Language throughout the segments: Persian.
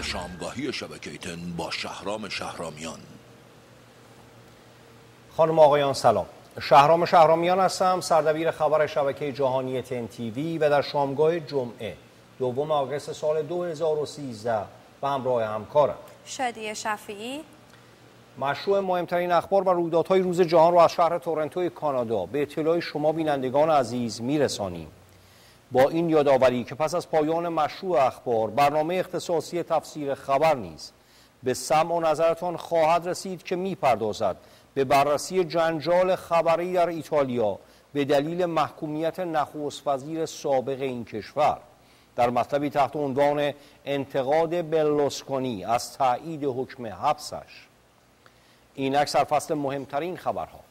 شامگاهی شبکه تن با شهرام شهرامیان. خانم آقایان سلام، شهرام شهرامیان هستم، سردبیر خبر شبکه جهانی تن تیوی و در شامگاه جمعه 2 آگوست سال 2013 به همراه همکارم شادی شفیعی مشروع مهمترین اخبار و رویدادهای روز جهان را از شهر تورنتو کانادا به اطلاع شما بینندگان عزیز میرسانیم. با این یادآوری که پس از پایان مشروع اخبار برنامه اختصاصی تفسیر خبر نیز به سمع و نظرتان خواهد رسید که میپردازد به بررسی جنجال خبری در ایتالیا به دلیل محکومیت نخست وزیر سابق این کشور در مطلبی تحت عنوان انتقاد برلوسکونی از تایید حکم حبسش. اینک سرفصل مهمترین خبرها.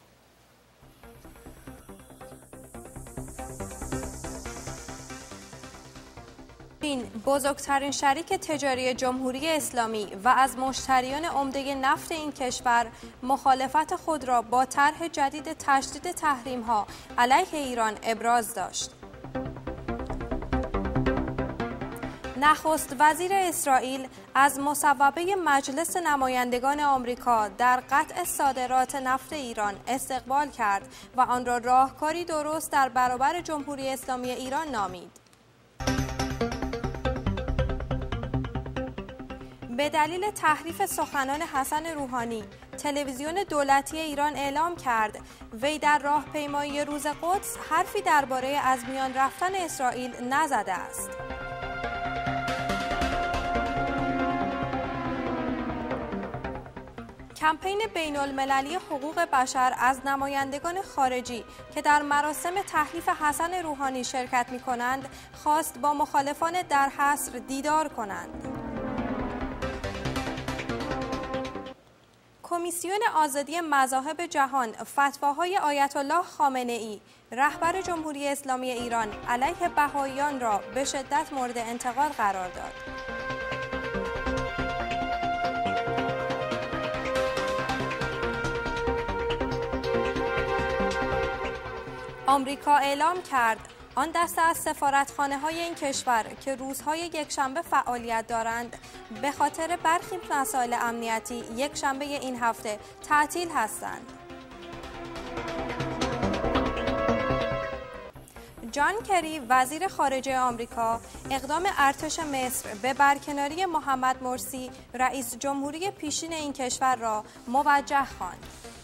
چین بزرگترین شریک تجاری جمهوری اسلامی و از مشتریان عمده نفت این کشور مخالفت خود را با طرح جدید تشدید تحریم‌ها علیه ایران ابراز داشت. نخست وزیر اسرائیل از مصوبه مجلس نمایندگان آمریکا در قطع صادرات نفت ایران استقبال کرد و آن را راهکاری درست در برابر جمهوری اسلامی ایران نامید. به دلیل تحریف سخنان حسن روحانی، تلویزیون دولتی ایران اعلام کرد وی در راهپیمایی روز قدس حرفی درباره از میان رفتن اسرائیل نزده است. کمپین بین المللی حقوق بشر از نمایندگان خارجی که در مراسم تحلیف حسن روحانی شرکت می کنند خواست با مخالفان در حصر دیدار کنند. کمیسیون آزادی مذاهب جهان فتواهای آیت الله خامنه‌ای رهبر جمهوری اسلامی ایران علیه بهائیان را به شدت مورد انتقاد قرار داد. آمریکا اعلام کرد آن دسته از سفارتخانه‌های این کشور که روزهای یکشنبه فعالیت دارند به خاطر برخی مسائل امنیتی یکشنبه این هفته تعطیل هستند. جان کری وزیر خارجه آمریکا اقدام ارتش مصر به برکناری محمد مرسی رئیس جمهوری پیشین این کشور را موجه خواند.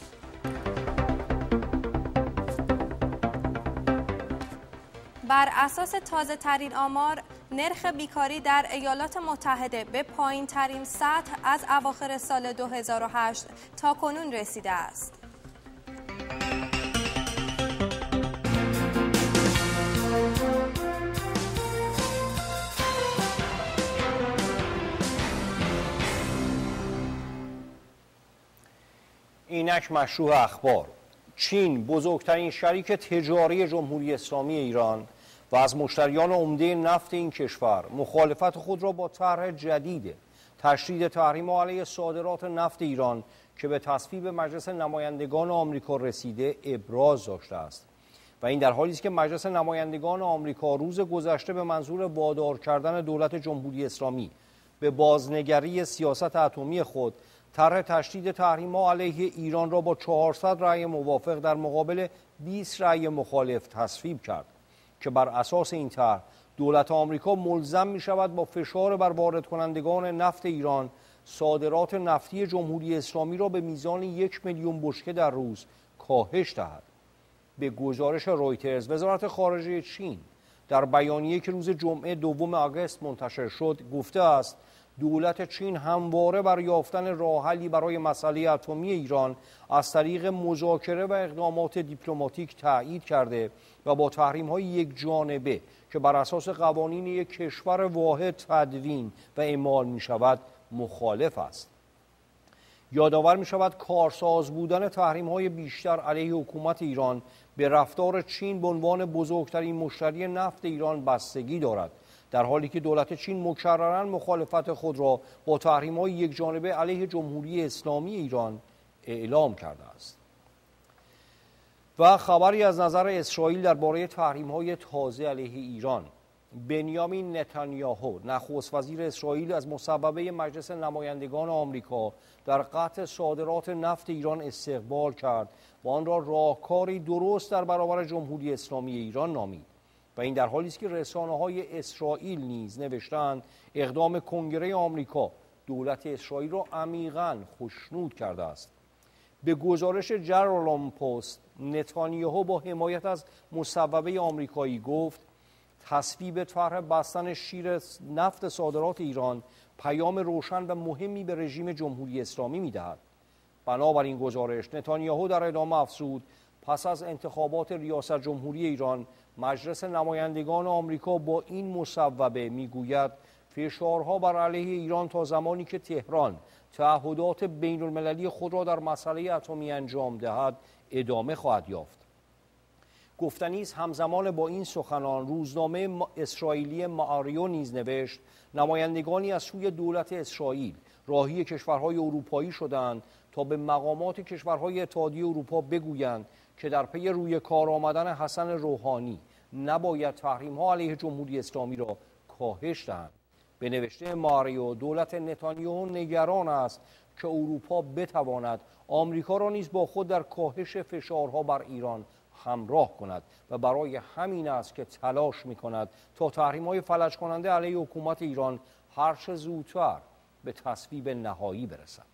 بر اساس تازه ترین آمار، نرخ بیکاری در ایالات متحده به پایین ترین سطح از اواخر سال 2008 تا کنون رسیده است. اینک مشروع اخبار. چین بزرگترین شریک تجاری جمهوری اسلامی ایران و از مشتریان عمده نفت این کشور مخالفت خود را با طرح جدید تشدید تحریم‌ها علیه صادرات نفت ایران که به تصویب مجلس نمایندگان آمریکا رسیده ابراز داشته است و این در حالی است که مجلس نمایندگان آمریکا روز گذشته به منظور وادار کردن دولت جمهوری اسلامی به بازنگری سیاست اتمی خود طرح تشدید تحریم‌ها علیه ایران را با 400 رأی موافق در مقابل 20 رأی مخالف تصویب کرد که بر اساس این طرح دولت آمریکا ملزم می شود با فشار بر وارد کنندگان نفت ایران صادرات نفتی جمهوری اسلامی را به میزان 1 میلیون بشکه در روز کاهش دهد. به گزارش رویترز، وزارت خارجه چین در بیانیه‌ای که روز جمعه 2 آگوست منتشر شد گفته است دولت چین همواره برای یافتن راه حلی برای مسئله اتمی ایران از طریق مذاکره و اقدامات دیپلماتیک تأیید کرده و با تحریم‌های یکجانبه که بر اساس قوانین یک کشور واحد تدوین و اعمال می‌شود مخالف است. یادآور می‌شود کارساز بودن تحریم‌های بیشتر علیه حکومت ایران به رفتار چین به عنوان بزرگترین مشتری نفت ایران بستگی دارد، در حالی که دولت چین مکرراً مخالفت خود را با تحریم‌های یکجانبه علیه جمهوری اسلامی ایران اعلام کرده است. و خبری از نظر اسرائیل درباره تحریم‌های تازه علیه ایران. بنیامین نتانیاهو نخست وزیر اسرائیل از مصوبه مجلس نمایندگان آمریکا در قطع صادرات نفت ایران استقبال کرد و آن را راهکاری درست در برابر جمهوری اسلامی ایران نامید و این در حالی است که رسانه‌های اسرائیل نیز نوشتند اقدام کنگره آمریکا دولت اسرائیل را عمیقاً خوشنود کرده است. به گزارش جرالام پست، نتانیاهو با حمایت از مصوبه آمریکایی گفت تصویب طرح بستن شیر نفت صادرات ایران پیام روشن و مهمی به رژیم جمهوری اسلامی می‌دهد. بنابراین گزارش نتانیاهو در ادامه افزود پس از انتخابات ریاست جمهوری ایران مجلس نمایندگان آمریکا با این مصوبه میگوید فشارها بر علیه ایران تا زمانی که تهران تعهدات بین المللی خود را در مسئله اتمی انجام دهد ادامه خواهد یافت. گفتنی است همزمان با این سخنان روزنامه اسرائیلی معاریو نیز نوشت نمایندگانی از سوی دولت اسرائیل راهی کشورهای اروپایی شدند تا به مقامات کشورهای اتحادیه اروپا بگویند که در پی روی کار آمدن حسن روحانی نباید تحریم‌ها علیه جمهوری اسلامی را کاهش دهند. به نوشته معاریو دولت نتانیاهو نگران است که اروپا بتواند آمریکا را نیز با خود در کاهش فشارها بر ایران همراه کند و برای همین است که تلاش می‌کند تا تحریم‌های فلج کننده علیه حکومت ایران هر چه زودتر به تصویب نهایی برسد.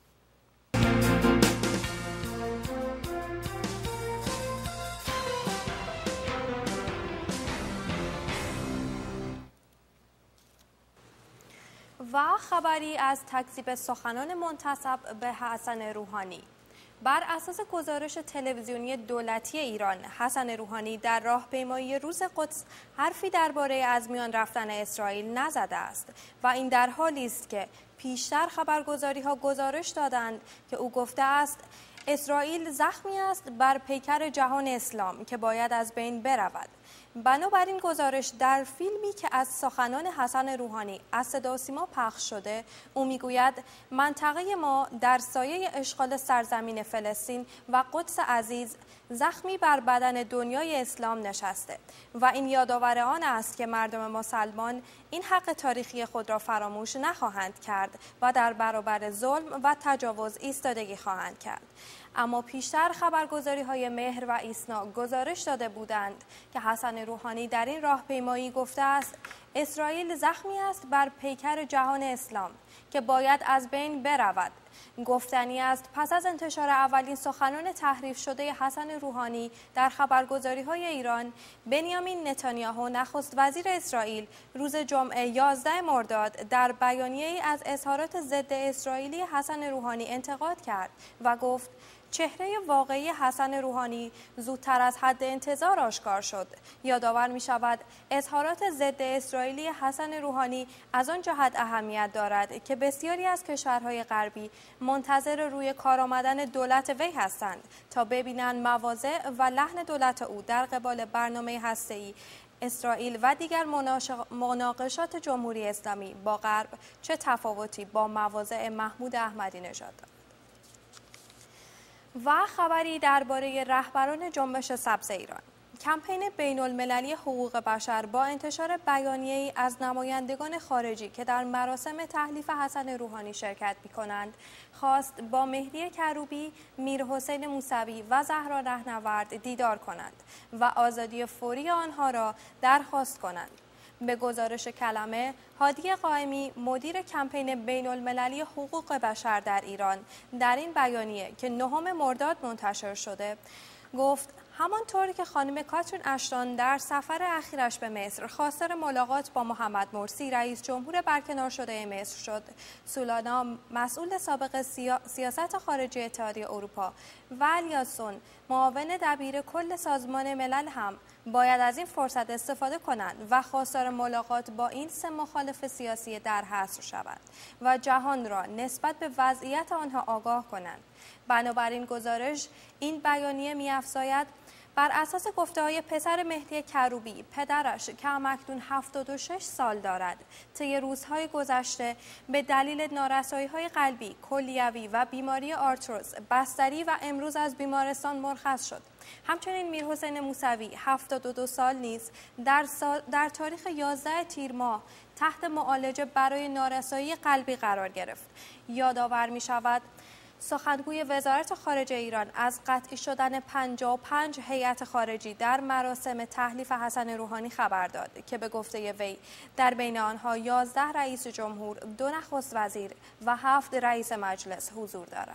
و خبری از تکذیب سخنان منتسب به حسن روحانی. بر اساس گزارش تلویزیونی دولتی ایران، حسن روحانی در راهپیمایی روز قدس حرفی درباره از میان رفتن اسرائیل نزده است و این در حالی است که پیشتر خبرگزاری‌ها گزارش دادند که او گفته است اسرائیل زخمی است بر پیکر جهان اسلام که باید از بین برود. بنابراین گزارش در فیلمی که از سخنان حسن روحانی از صدا و سیما پخش شده، او میگوید منطقه ما در سایه اشغال سرزمین فلسطین و قدس عزیز زخمی بر بدن دنیای اسلام نشسته و این یادآور آن است که مردم مسلمان این حق تاریخی خود را فراموش نخواهند کرد و در برابر ظلم و تجاوز ایستادگی خواهند کرد. اما پیشتر خبرگزاری‌های مهر و ایسنا گزارش داده بودند که حسن روحانی در این راهپیمایی گفته است اسرائیل زخمی است بر پیکر جهان اسلام که باید از بین برود. گفتنی است پس از انتشار اولین سخنان تحریف شده حسن روحانی در خبرگزاری‌های ایران، بنیامین نتانیاهو نخست وزیر اسرائیل روز جمعه 11 مرداد در بیانیه‌ای از اظهارات ضد اسرائیلی حسن روحانی انتقاد کرد و گفت چهره واقعی حسن روحانی زودتر از حد انتظار آشکار شد. یادآور می شود اظهارات ضد اسرائیلی حسن روحانی از آن جهت اهمیت دارد که بسیاری از کشورهای غربی منتظر روی کار آمدن دولت وی هستند تا ببینند مواضع و لحن دولت او در قبال برنامه هسته‌ای اسرائیل و دیگر مناقشات جمهوری اسلامی با غرب چه تفاوتی با مواضع محمود احمدی نژاد دارد. و خبری درباره رهبران جنبش سبز ایران. کمپین بین المللی حقوق بشر با انتشار بیانیه‌ای از نمایندگان خارجی که در مراسم تحلیف حسن روحانی شرکت می‌کنند، خواست با مهدی کروبی، میرحسین موسوی و زهرا رهنورد دیدار کنند و آزادی فوری آنها را درخواست کنند. به گزارش کلمه، هادی قائمی مدیر کمپین بین المللی حقوق بشر در ایران در این بیانیه که 9 مرداد منتشر شده گفت همانطور که خانم کاترین اشتون در سفر اخیرش به مصر خواستار ملاقات با محمد مرسی رئیس جمهور برکنار شده مصر شد، سولانا مسئول سابق سیاست خارجی اتحادیه اروپا و الیاسون معاون دبیر کل سازمان ملل هم باید از این فرصت استفاده کنند و خواستار ملاقات با این 3 مخالف سیاسی در حصر شوند و جهان را نسبت به وضعیت آنها آگاه کنند. بنابراین گزارش این بیانیه می‌افزاید بر اساس گفته‌های پسر مهدی کروبی، پدرش که هم‌اکنون 76 سال دارد، طی روزهای گذشته به دلیل نارسایی‌های قلبی، کلیوی و بیماری آرتروز بستری و امروز از بیمارستان مرخص شد. همچنین میرحسین موسوی 72 سال نیز در تاریخ 11 تیر ماه تحت معالجه برای نارسایی قلبی قرار گرفت. یادآور می‌شود سخنگوی وزارت خارجه ایران از قطعی شدن 55 هیئت خارجی در مراسم تحلیف حسن روحانی خبر داد که به گفته وی در بین آنها 11 رئیس جمهور، 2 نخست وزیر و 7 رئیس مجلس حضور دارند.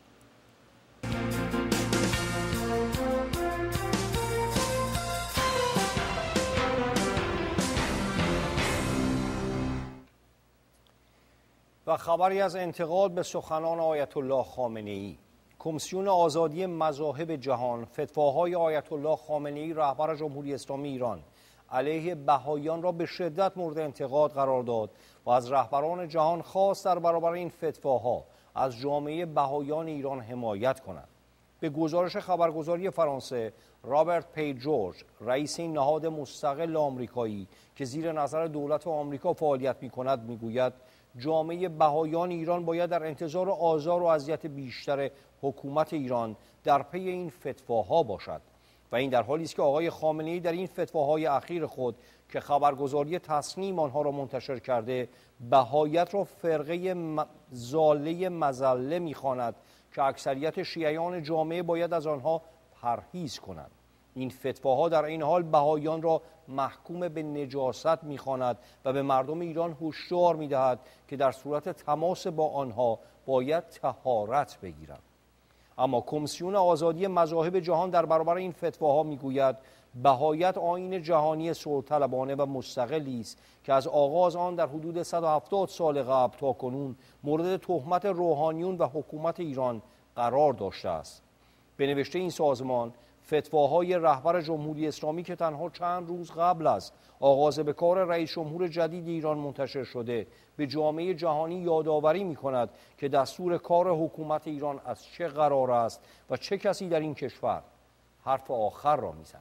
و خبری از انتقاد به سخنان آیت الله خامنه‌ای. کمیسیون آزادی مذاهب جهان فتواهای آیت الله خامنه‌ای رهبر جمهوری اسلامی ایران علیه بهائیان را به شدت مورد انتقاد قرار داد و از رهبران جهان خواست در برابر این فتواها از جامعه بهائیان ایران حمایت کنند. به گزارش خبرگزاری فرانسه، رابرت پی جورج، رئیس این نهاد مستقل آمریکایی که زیر نظر دولت آمریکا فعالیت می‌کند، می‌گوید جامعه بهائیان ایران باید در انتظار آزار و اذیت بیشتر حکومت ایران در پی این فتواها باشد و این در حالی است که آقای خامنه‌ای در این فتواهای اخیر خود که خبرگزاری تصنیم آنها را منتشر کرده، بهائیت را فرقه ضاله مظله می‌خواند که اکثریت شیعیان جامعه باید از آنها پرهیز کنند. این فتواها در این حال بهائیان را محکوم به نجاست می‌خواند و به مردم ایران هشدار می‌دهد که در صورت تماس با آنها باید طهارت بگیرند. اما کمیسیون آزادی مذاهب جهان در برابر این فتواها می‌گوید بهائیت آیین جهانی صلح‌طلبانه و مستقلی است که از آغاز آن در حدود 170 سال قبل تا کنون مورد تهمت روحانیون و حکومت ایران قرار داشته است. به نوشته این سازمان، فتواهای رهبر جمهوری اسلامی که تنها چند روز قبل از آغاز به کار رئیس جمهور جدید ایران منتشر شده، به جامعه جهانی یادآوری می‌کند که دستور کار حکومت ایران از چه قرار است و چه کسی در این کشور حرف آخر را می‌زند.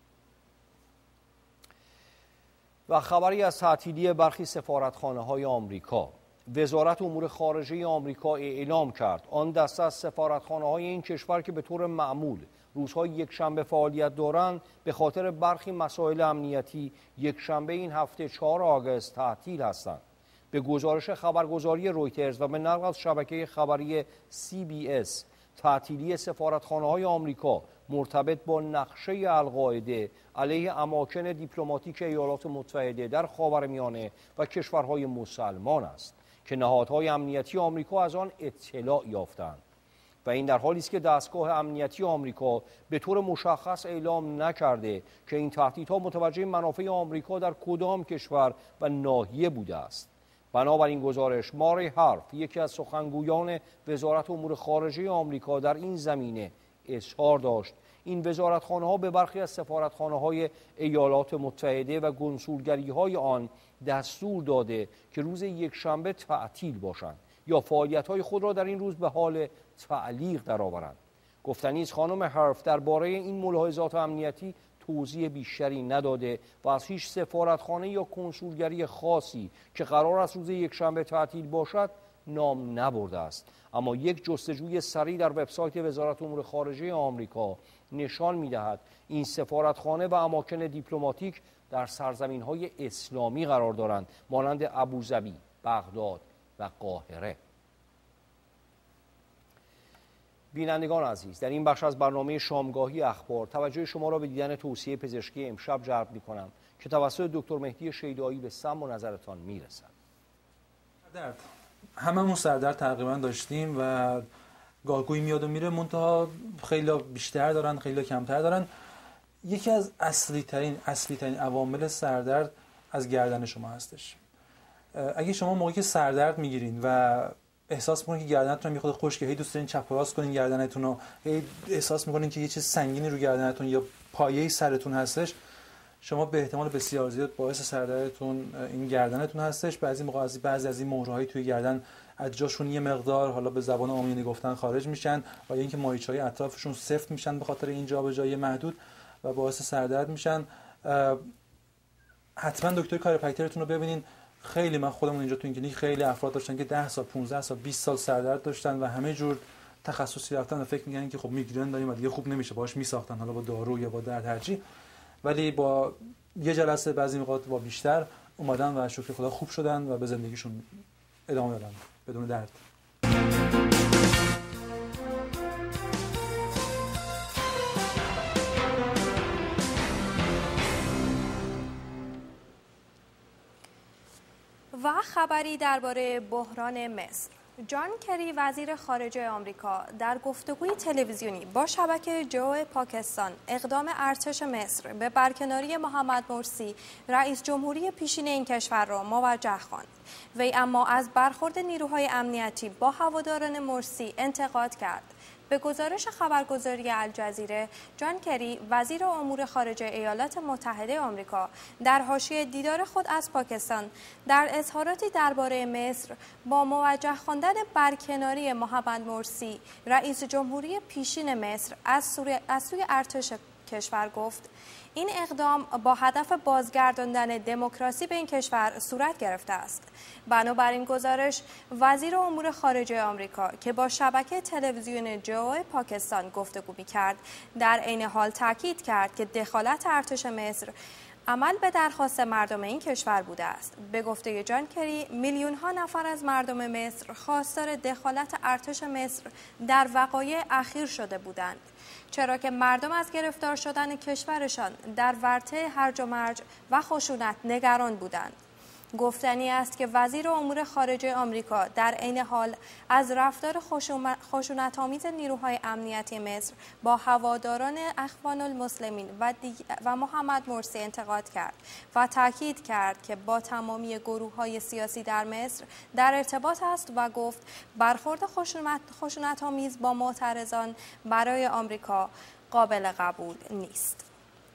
و خبری از تعطیلی برخی سفارتخانه‌های آمریکا. وزارت امور خارجه آمریکا اعلام کرد آن دسته از سفارتخانه‌های این کشور که به طور معمول روزهای یکشنبه فعالیت دارند به خاطر برخی مسائل امنیتی یکشنبه این هفته 4 آگوست تعطیل هستند. به گزارش خبرگزاری رویترز و به نقل از شبکه خبری CBS، تعطیلی سفارتخانه‌های آمریکا مرتبط با نقشه القاعده علیه اماکن دیپلماتیک ایالات متحده در خاورمیانه و کشورهای مسلمان است که نهادهای امنیتی آمریکا از آن اطلاع یافتند و این در حالی است که دستگاه امنیتی آمریکا به طور مشخص اعلام نکرده که این تهدیدها متوجه منافع آمریکا در کدام کشور و ناحیه بوده است. بنابراین گزارش، ماری هارف، یکی از سخنگویان وزارت امور خارجه آمریکا در این زمینه اظهار داشت این وزارتخانه‌ها به برخی از سفارتخانه‌های ایالات متحده و کنسولگری‌های آن دستور داده که روز یکشنبه تعطیل باشند یا فعالیت‌های خود را در این روز به حال تعلیق درآورند. گفتنی است خانم هارف درباره این ملاحظات امنیتی توضیح بیشتری نداده و از هیچ سفارتخانه یا کنسولگری خاصی که قرار است روز یکشنبه تعطیل باشد نام نبرده است. اما یک جستجوی سریع در وبسایت وزارت امور خارجه آمریکا نشان می‌دهد این سفارتخانه و اماکن دیپلماتیک در سرزمین‌های اسلامی قرار دارند مانند ابوظبی، بغداد و قاهره. بینندگان عزیز، در این بخش از برنامه شامگاهی اخبار توجه شما را به دیدن توصیه پزشکی امشب جلب می‌کنم که توسط دکتر مهدی شیدایی به سمع و نظرتان میرسد. هممون سردرد تقریبا داشتیم و گاهگاهی میاد و میره، منتها خیلی بیشتر دارن خیلی کمتر دارن. یکی از اصلی ترین عوامل سردرد از گردن شما هستش. اگه شما موقعی که سردرد میگیرین و احساس میکنین که گردنتون میخواد خشکه، هی دوست دارین چپ و راست کنین گردنتون رو، هی احساس میکنین که یه چیز سنگینی رو گردنتون یا پایه سرتون هستش، شما به احتمال بسیار زیاد باعث سردردتون این گردنتون هستش. بعضی موقع بعضی از این مهره‌های توی گردن از جاشون یه مقدار حالا به زبان عامیانه گفتن خارج میشن و یا اینکه ماهیچه‌های اطرافشون سفت میشن به خاطر این جابجایی محدود و باعث سردرد میشن. حتما دکتر کاریپرکترتون رو ببینین. خیلی من خودمون اینجا تو این کلینیک خیلی افراد داشتن که 10 سال 15 سال 20 سال سردرد داشتن و همه جور تخصصی رفتن و فکر می‌کنن که خب میگرن داریم و دیگه خوب نمیشه، باهاش میساختن حالا با دارو یا با درد هرچی، ولی با یه جلسه بعضی موقات با بیشتر اومدن و شکر خدا خوب شدن و به زندگیشون ادامه دادن بدون درد. و خبری درباره بحران مصر. جان کری وزیر خارجه آمریکا در گفتگوی تلویزیونی با شبکه جو پاکستان اقدام ارتش مصر به برکناری محمد مرسی رئیس جمهوری پیشین این کشور را موجه خواند. وی اما از برخورد نیروهای امنیتی با هواداران مرسی انتقاد کرد. به گزارش خبرگزاری الجزیره، جان کری وزیر امور خارجه ایالات متحده آمریکا در حاشیه دیدار خود از پاکستان در اظهاراتی درباره مصر با موجه خواندن برکناری محمد مرسی رئیس جمهوری پیشین مصر از سوی ارتش کشور گفت این اقدام با هدف بازگرداندن دموکراسی به این کشور صورت گرفته است. بنابراین گزارش وزیر امور خارجه آمریکا که با شبکه تلویزیون جو پاکستان گفتگو می‌کرد در عین حال تاکید کرد که دخالت ارتش مصر عمل به درخواست مردم این کشور بوده است. به گفته جان کری، میلیون‌ها نفر از مردم مصر خواستار دخالت ارتش مصر در وقایع اخیر شده بودند، چرا که مردم از گرفتار شدن کشورشان در ورطه هرج و مرج و خشونت نگران بودند. گفتنی است که وزیر امور خارجه آمریکا در عین حال از رفتار خشونت‌آمیز نیروهای امنیتی مصر با هواداران اخوان المسلمین و محمد مرسی انتقاد کرد و تاکید کرد که با تمامی گروه‌های سیاسی در مصر در ارتباط است و گفت برخورد خشونت‌آمیز با معترضان برای آمریکا قابل قبول نیست.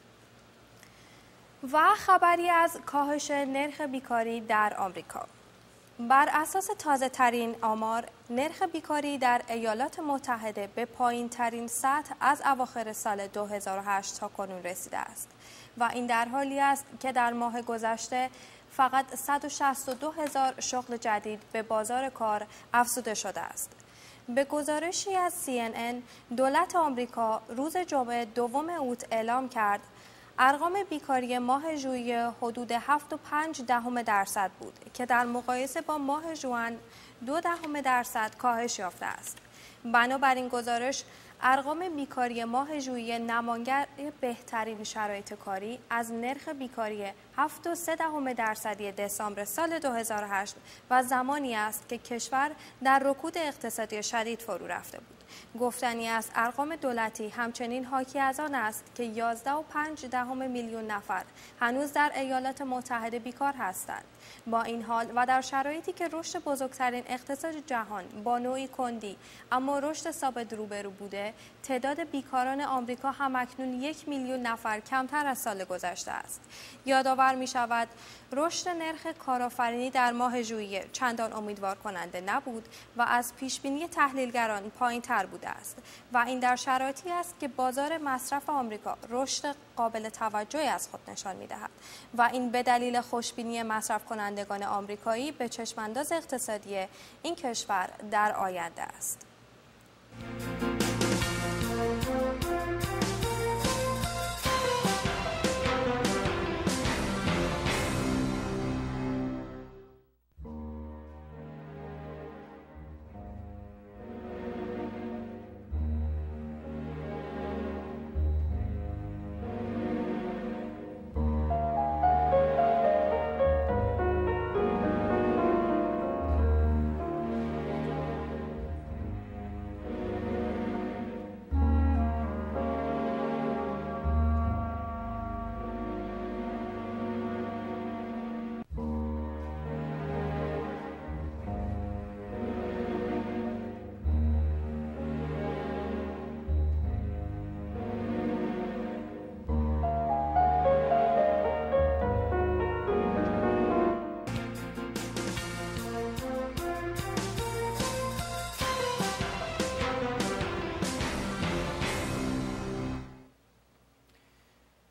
و خبری از کاهش نرخ بیکاری در آمریکا. بر اساس تازه ترین آمار، نرخ بیکاری در ایالات متحده به پایین ترین سطح از اواخر سال 2008 تا کنون رسیده است و این در حالی است که در ماه گذشته فقط 162,000 شغل جدید به بازار کار افزوده شده است. به گزارشی از CNN، دولت آمریکا روز جمعه 2 اوت اعلام کرد ارقام بیکاری ماه ژوئیه حدود 7.5% بود که در مقایسه با ماه ژوئن 0.2% کاهش یافته است. بنابراین گزارش ارقام بیکاری ماه ژوئیه نماینگر بهترین شرایط کاری از نرخ بیکاری 7.3% دسامبر سال 2008 و زمانی است که کشور در رکود اقتصادی شدید فرو رفته بود. گفتنی است ارقام دولتی همچنین حاکی از آن است که 11.5 میلیون نفر هنوز در ایالات متحده بیکار هستند. با این حال و در شرایطی که رشد بزرگترین اقتصاد جهان با نوعی کندی اما رشد ثابت روبرو بوده، تعداد بیکاران آمریکا همکنون 1 میلیون نفر کمتر از سال گذشته است. یادآور می شود رشد نرخ کارآفرینی در ماه ژوئیه چندان امیدوار کننده نبود و از پیشبینی تحلیلگران پایین‌تر بوده است و این در شرایطی است که بازار مصرف آمریکا رشد قابل توجهی از خود نشان می‌دهد و این به دلیل خوشبینی مصرف کنندگان آمریکایی به چشمانداز اقتصادی این کشور در آینده است.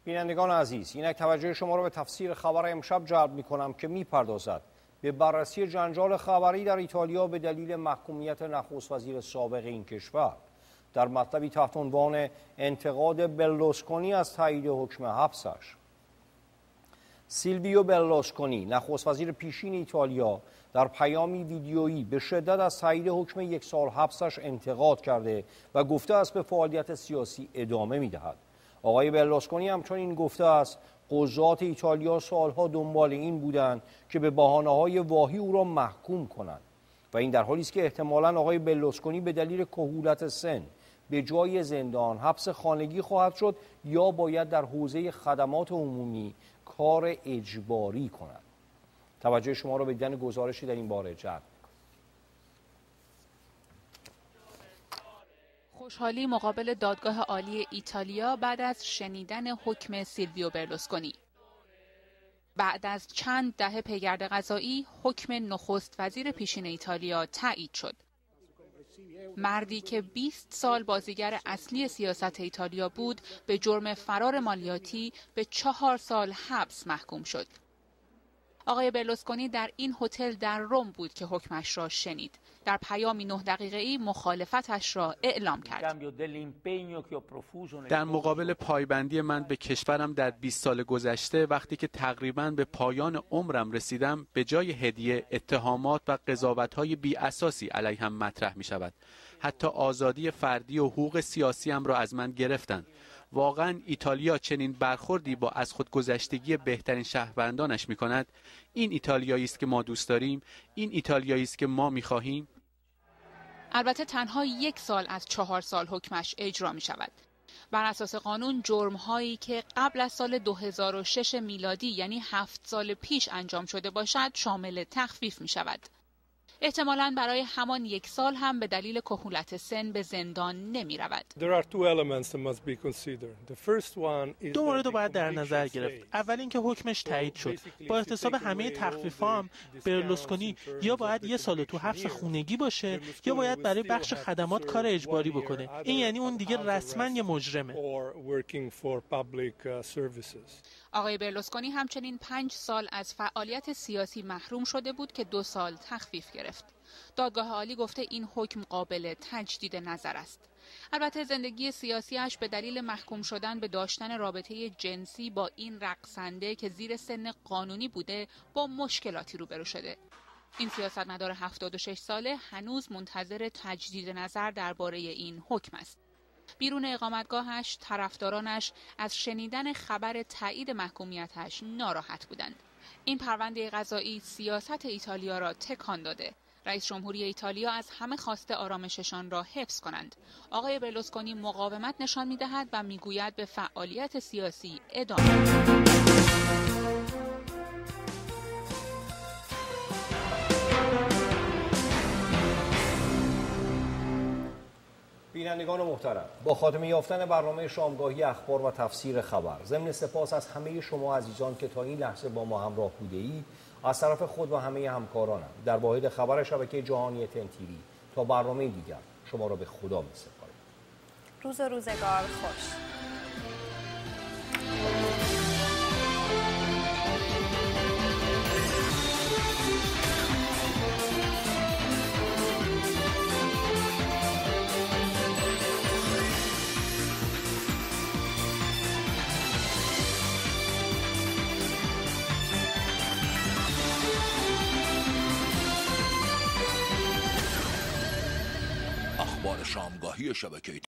بینندگان عزیز، اینک توجه شما را به تفسیر خبر امشب جلب می‌کنم که می‌پردازد به بررسی جنجال خبری در ایتالیا به دلیل محکومیت نخست وزیر سابق این کشور. در مطلبی تحت عنوان انتقاد برلوسکونی از تایید حکم حبسش. سیلویو برلوسکونی، نخست وزیر پیشین ایتالیا، در پیامی ویدیویی به شدت از تایید حکم 1 سال حبسش انتقاد کرده و گفته است به فعالیت سیاسی ادامه می‌دهد. آقای برلوسکونی همچنین گفته است قضات ایتالیا سالها دنبال این بودند که به بهانه‌های واهی او را محکوم کنند و این در حالی است که احتمالاً آقای برلوسکونی به دلیل کهولت سن به جای زندان حبس خانگی خواهد شد یا باید در حوزه خدمات عمومی کار اجباری کند. توجه شما را به دیدن گزارشی در این باره جلب. خوشحالی مقابل دادگاه عالی ایتالیا بعد از شنیدن حکم سیلویو برلوسکونی. بعد از چند دهه پیگرد قضایی، حکم نخست وزیر پیشین ایتالیا تایید شد. مردی که 20 سال بازیگر اصلی سیاست ایتالیا بود، به جرم فرار مالیاتی به 4 سال حبس محکوم شد. آقای برلوسکونی در این هتل در روم بود که حکمش را شنید. در پیامی 9 دقیقه‌ای مخالفتش را اعلام کرد. در مقابل پایبندی من به کشورم در 20 سال گذشته، وقتی که تقریباً به پایان عمرم رسیدم، به جای هدیه اتهامات و قضاوت‌های بی اساسی علیهم مطرح می‌شود. حتی آزادی فردی و حقوق سیاسیم را از من گرفتند. واقعا ایتالیا چنین برخوردی با از خودگذشتگی بهترین شهروندانش می‌کند؟ این ایتالیایی است که ما دوست داریم؟ این ایتالیایی است که ما می‌خواهیم؟ البته تنها 1 سال از 4 سال حکمش اجرا می شود. بر اساس قانون جرم‌هایی که قبل از سال 2006 میلادی یعنی 7 سال پیش انجام شده باشد شامل تخفیف می شود. احتمالاً برای همان 1 سال هم به دلیل کهولت سن به زندان نمی رود. دو مورد رو باید در نظر گرفت. اول اینکه حکمش تایید شد. با احتساب همه تخفیف‌ها هم برلوسکونی یا باید 1 سال تو حبس خونگی باشه یا باید برای بخش خدمات کار اجباری بکنه. این یعنی اون دیگه رسما یه مجرمه. آقای برلوسکونی همچنین 5 سال از فعالیت سیاسی محروم شده بود که 2 سال تخفیف گرفت. دادگاه عالی گفته این حکم قابل تجدید نظر است. البته زندگی سیاسیش به دلیل محکوم شدن به داشتن رابطه جنسی با این رقصنده که زیر سن قانونی بوده با مشکلاتی روبرو شده. این سیاستمدار 76 ساله هنوز منتظر تجدید نظر درباره این حکم است. بیرون اقامتگاهش طرفدارانش از شنیدن خبر تایید محکومیتش ناراحت بودند. این پرونده قضایی سیاست ایتالیا را تکان داده. رئیس جمهوری ایتالیا از همه خواسته آرامششان را حفظ کنند. آقای برلوسکونی مقاومت نشان می‌دهد و می‌گوید به فعالیت سیاسی ادامه. بینندگان محترم، با خاتمه یافتن برنامه شامگاهی اخبار و تفسیر خبر، ضمن سپاس از همه شما عزیزان که تا این لحظه با ما همراه بودید، از طرف خود و همه همکارانم در واحد خبر شبکه جهانی تن‌تی‌وی تا برنامه دیگر شما را به خدا می‌سپارم. روز روزگار خوش. اخبار شامگاهی شبکه